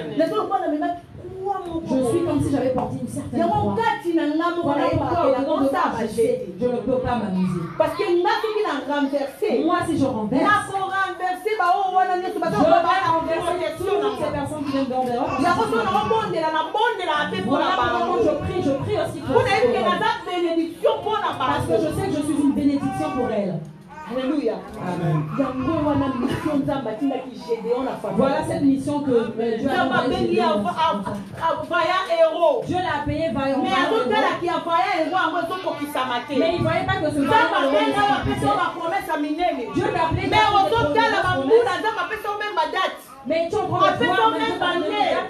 Je suis comme si j'avais porté une certaine croix. Voilà pourquoi je ne peux pas m'amuser. Parce que moi, si je renverse, je vais renverser toutes ces personnes qui viennent d'en dehors. Voilà pourquoi je prie aussi pour elles. Parce que je sais que je suis une bénédiction pour elles. Alléluia. Amen. Voilà cette mission que Dieu a payée. Dieu l'a payé vaillant. Mais il ne voyait pas que ce vaillant Dieu l'a appelé. Mais tu en prends le pouvoir, mais Dieu t'a donné une date.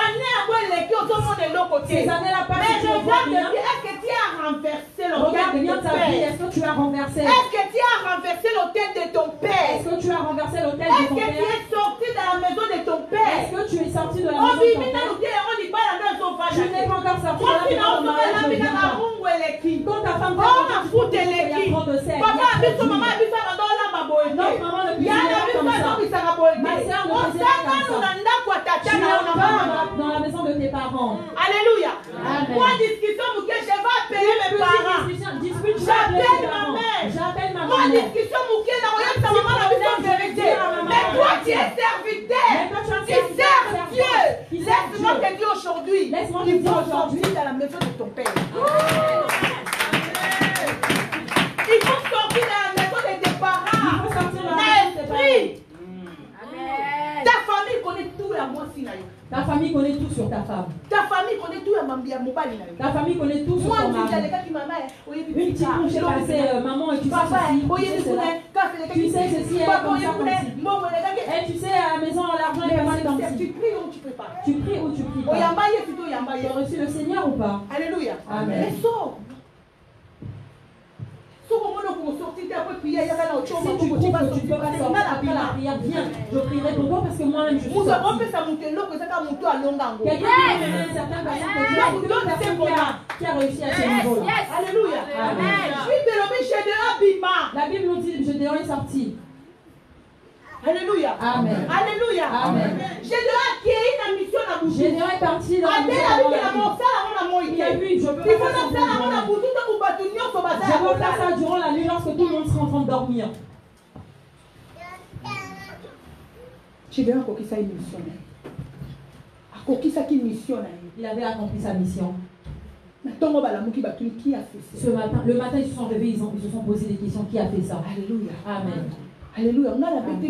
Ces années-là passent, mais regarde, est-ce que tu as renversé l'autel de ton père? Est-ce que tu as renversé? Est-ce que tu as renversé l'autel de ton père? Est-ce que tu as renversé l'autel de ton père? Est-ce que tu es sorti de la maison de ton père? Est-ce que tu es sorti de la maison de ton père? Tu n'es pas encore sorti de la maison de ton père. Quand ta femme trop de sel. Papa, notre maman ne cuisine pas comme ça. Ma soeur ne faisait pas comme ça. Tu es encore dans la maison de tes parents. Alléluia. Amen. Moi, discussion, je vais appeler mes parents. J'appelle ma mère. Moi, discussion, mais toi, tu es serviteur. Tu sers Dieu. Laisse-moi te dire aujourd'hui. Laisse-moi te dire aujourd'hui dans la maison de ton père. Il faut sortir de la maison de tes parents. Il faut sortir de la maison de tes parents. Ta famille connaît tout la moi. Ta famille connaît tout sur ta femme. Ta famille connaît tout la mambia mobile. Ta famille connaît tout sur ton mari. Une petite couche est passée, maman, et tu sais ceci, tu sais ceci, elle comme ça, comme ci. Et tu sais, à la maison, l'argent est passé comme ci. Tu pries ou tu pries pas? Tu pries ou tu pries pas? Tu as reçu le Seigneur ou pas? Alléluia. Amen. Mais sors. Si tu trouves que tu ne peux pas sortir après la prière, viens. Je prierai pour toi parce que moi-même je suis sortie. Quelqu'un qui a réussi à ce niveau. Alléluia. Amen. La Bible nous dit que Gédéon est sorti. Alléluia. Amen. Alléluia. Amen. Gédéon qui est une mission à vous. Gédéon est parti dans la mission. Il a vu, je peux faire ça durant la nuit lorsque tout le monde sera en train de dormir. Gédéon a accompli sa mission. Il avait accompli sa mission. Qui a fait ça? Le matin, ils se sont réveillés, ils se sont posé des questions. Qui a fait ça? Alléluia. Amen. Alléluia. Moi,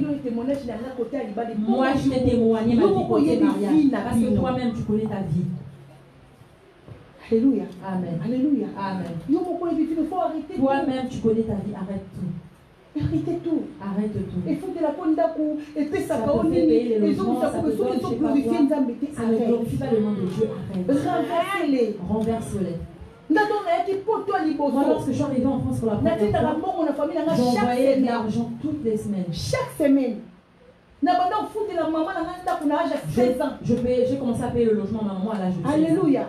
je t'ai témoigné ma vie côté mariage. Parce que toi-même, tu connais ta vie. Alléluia. Amen. Alléluia. Amen. Toi-même, tu connais ta vie. Arrête tout. Arrêtez tout. Arrête tout. Il faut de la peau d'Akou. Et puis ça te fait payer les logements, ça te donne, je sais pas quoi. Ça ne glorifie pas le nom de Dieu. Arrête. Renverse-les. Moi, lorsque je suis arrivée en France pour la première fois, j'envoyais de l'argent toutes les semaines. Chaque semaine. J'ai commencé à payer le logement de ma maman à l'âge de 16 ans. Alléluia.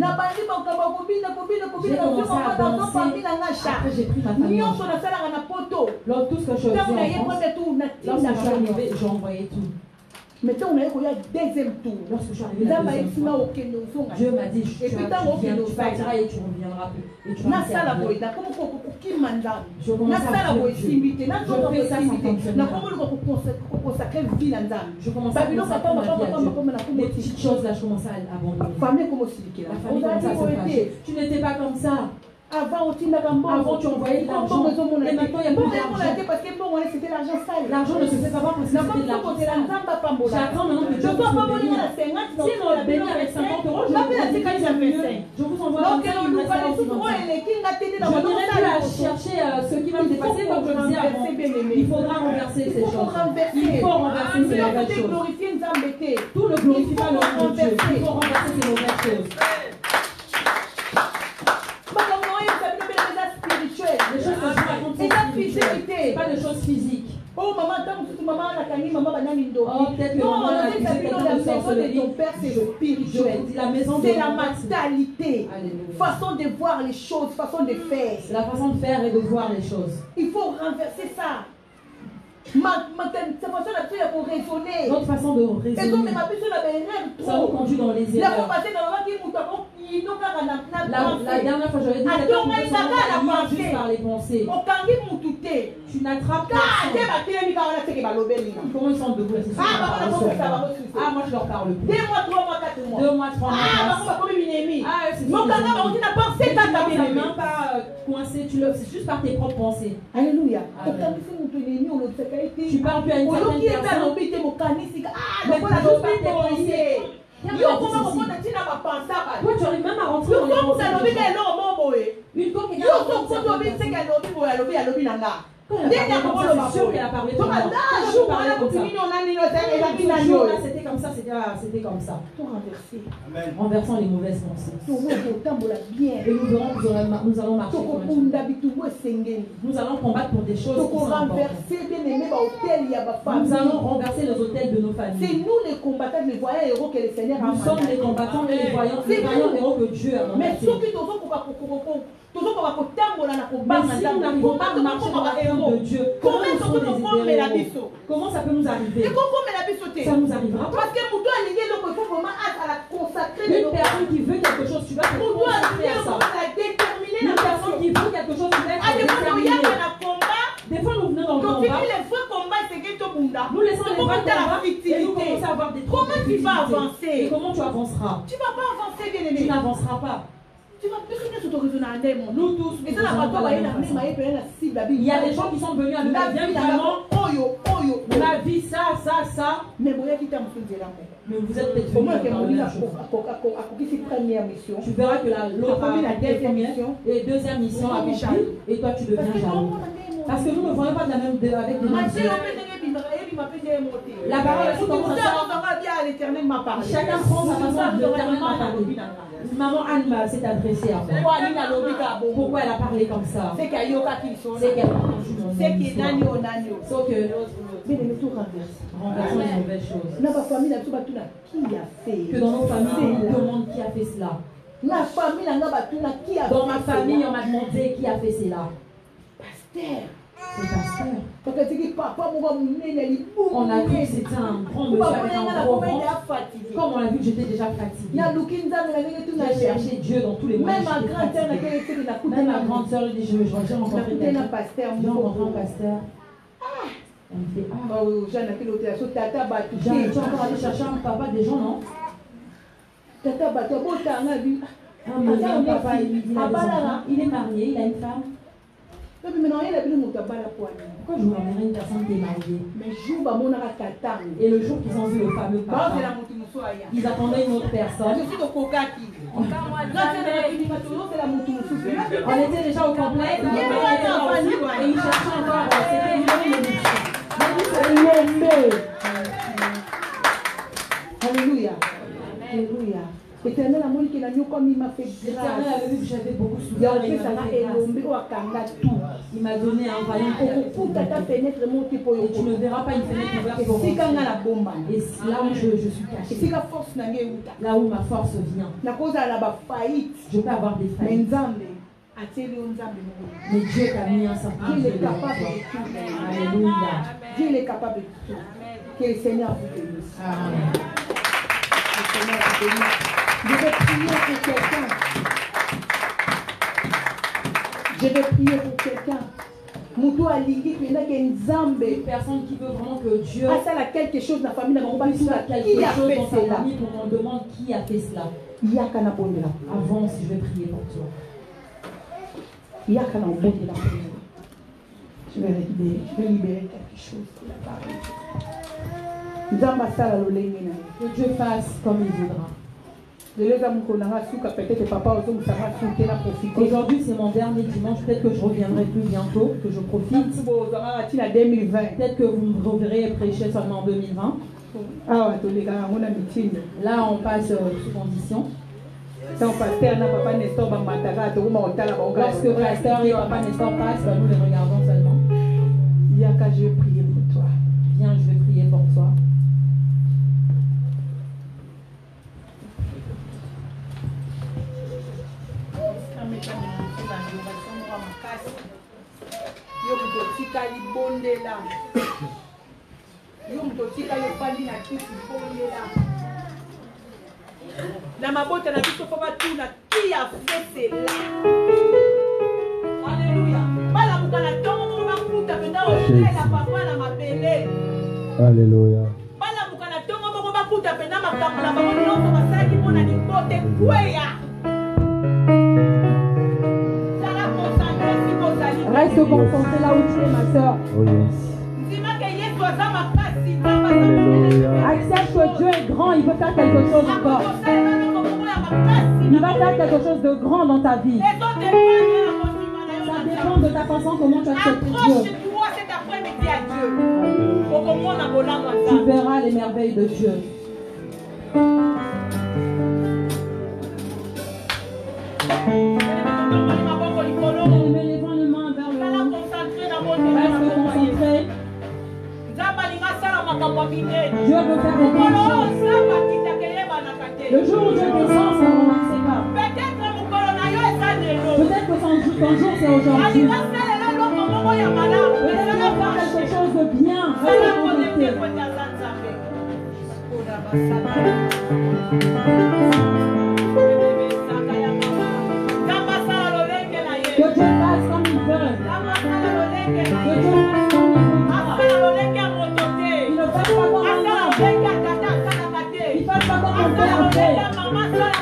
J'ai commencé à danser. Après, j'ai pris ma famille en charge. Tout ce que je faisais en France, lorsque je suis arrivée, j'ai envoyé tout. Maintenant, on a eu le deuxième tour. Lorsque je suis arrivé la deuxième fois, Dieu m'a dit, tu partiras et tu reviendras. Et tu vas me servir. Je commence à faire Dieu. Je fais ça sans fonctionner. Je commence à consacrer ma vie à Dieu. Les petites choses là, je commence à abandonner. La famille commence à se fâcher. Tu n'étais pas comme ça. Avant, tu envoyais de l'argent. Et maintenant, il n'y a plus d'argent. L'argent ne se fait pas voir parce que c'était de l'argent. J'attends maintenant que Dieu me bénisse. Si on me bénit avec 50 €, je vous envoie 25 €, il me restera aussi 25. Je n'irai plus à chercher ce qui va me dépasser comme je disais avant. Il faudra renverser ces choses. Il faut renverser ces mauvaises choses. Tout ne glorifie pas le nom de Dieu. Il faut renverser ces mauvaises choses. Les choses que je raconte sont spirituelles, pas des choses physiques. Oh maman, peut-être que maman a accusé quelqu'un de sorcellerie. Ton père, c'est spirituel. C'est la mentalité, façon de voir les choses, façon de faire. C'est la façon de faire et de voir les choses. Il faut renverser ça. Notre façon de raisonner, ça nous conduit dans les erreurs. La dernière fois, j'avais dit que quelqu'un juste par les pensées. Tu n'attrapes pas. Comment ils sont debout là? Ah, moi je leur parle plus. 2 mois, 3 mois, 4 mois. 2 mois, 3 mois. C'est même pas coincé, c'est juste par tes propres pensées. Alléluia. Tu parles plus à une certaine personne. Toi, tu arrives même à rentrer dans les pensées. Une fois qu'elle c'est sûr qu'elle a parlé de moi. C'était comme ça, c'était comme ça. Renversant les mauvaises pensées. Et nous allons marcher pour nous allons combattre pour des choses qui sont importantes. Nous allons renverser les hôtels de nos familles. C'est nous les combattants, les voyants héros que le Seigneur a mandatés. Nous sommes les combattants et les voyants héros que Dieu a mandatés. Mais si nous n'arrivons pas à marcher dans la forme de Dieu, comment ça peut nous arriver? Ça nous arrivera pas. Parce que une personne qui veut quelque chose, tu vas te consacrer à ça. Une personne qui veut quelque chose, tu vas être déterminé. Des fois, nous venons dans le combat. Nous laissons les vrais combats et nous commençons à avoir des trucs. Comment tu vas avancer? Et comment tu avanceras? Tu ne vas pas avancer, bien aimé. Tu n'avanceras pas. Tu vas plus rien sur ton réseau. Nous tous. Il y a des gens qui sont venus à nous dire vraiment la vie, ça. Mais vous êtes peut-être tu verras que l'autre a la deuxième mission accomplie et toi tu deviens jaloux. Parce que nous ne voyons pas de la même avec des gens. La parole est comme ça. Chacun prend sa façon de l'Éternel m'a parlé. Maman Anne s'est adressée à moi. Pourquoi elle a parlé comme ça? C'est qu'elle a entendu mon histoire. Sauf que renversons les mauvaises choses. Que dans nos familles, on nous demande qui a fait cela. Dans ma famille, on m'a demandé qui a fait cela. Pasteur. C'est pasteur. On a cru que c'était un grand monsieur avec un gros ventre. Comme on a vu que j'étais déjà fatiguée. J'ai cherché Dieu dans tous les moyens. Même ma grande soeur, elle dit je vais rencontrer quelqu'un. J'ai rencontré un pasteur. Elle me fait Jeanne, tu es encore allé chercher un papa des gens, non? Mon papa, il est marié, il a une femme. Pourquoi je vous emmènerai une personne qui est mariée? Et le jour qu'ils ont vu le fameux papa, ils attendaient une autre personne. On était déjà au complet, et ils cherchaient encore. Alléluia. Alléluia. L'Éternel a vu que j'avais beaucoup souffert. Il m'a donné un vaillant et tu ne verras pas une fenêtre ouverte pour moi. Et là où je suis caché, là où ma force vient, je peux avoir des failles. Mais Dieu t'a mis un certain Dieu est capable de tout. Alléluia. Dieu est capable de tout. Que le Seigneur vous bénisse. Amen. Le Seigneur vous bénisse. Je vais prier pour quelqu'un. Je vais prier pour quelqu'un. Une personne qui veut vraiment que Dieu fasse quelque chose dans la famille, qui a fait cela. Pour qu'on demande qui a fait cela. Avance, je vais prier pour toi. Je vais libérer quelque chose pour la parole. Que Dieu fasse comme il voudra. Aujourd'hui c'est mon dernier dimanche, peut-être que je reviendrai plus bientôt, que je profite. Peut-être que vous me reverrez prêcher seulement en 2020. Là on passe sous condition. Lorsque pasteur et papa Nestor passent, nous les regardons seulement. Je vais prier pour toi. Viens, je vais prier pour toi. Na mabota na biso po batuna qui a fait cela. Alléluia. Bala mukana tongo mo bakuta penda otela papa na mabele. Alléluia. Bala mukana tongo mo bakuta penda makambo na bango nyonso basaki pona libote kweya. Reste concentré là où tu es, ma soeur. Oh yes. Accepte que Dieu est grand, il veut faire quelque chose encore. Il va faire quelque chose de grand dans ta vie. Ça dépend de ta façon, comment tu acceptes Dieu. Tu verras les merveilles de Dieu. Reste concentré. Dieu veut faire des choses. Le jour où Dieu descend, ça ne remarquez pas. Peut-être que ton jour c'est aujourd'hui. Peut-être qu'il va faire quelque chose de bien. Que Dieu fasse comme il veut. Que Dieu fasse comme il veut. Il ne fasse pas comme on fait. Il ne fasse pas comme on fait. Il ne fasse pas comme on fait.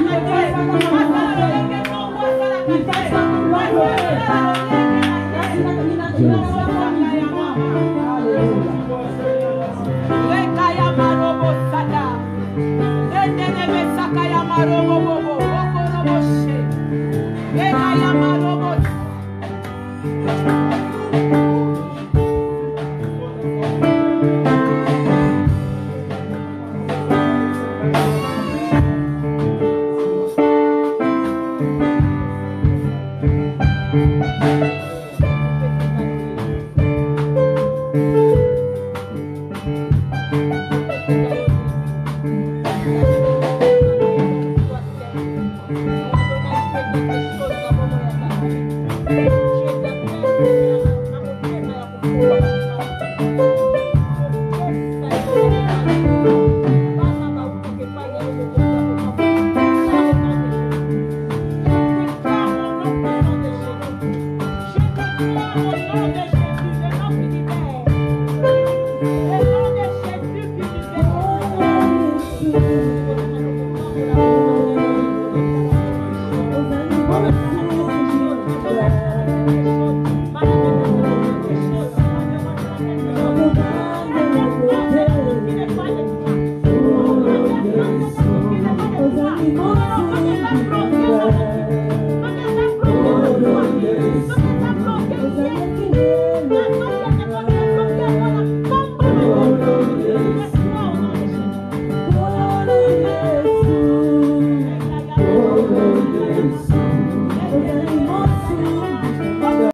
Il fasse comme on fait. Alléluia.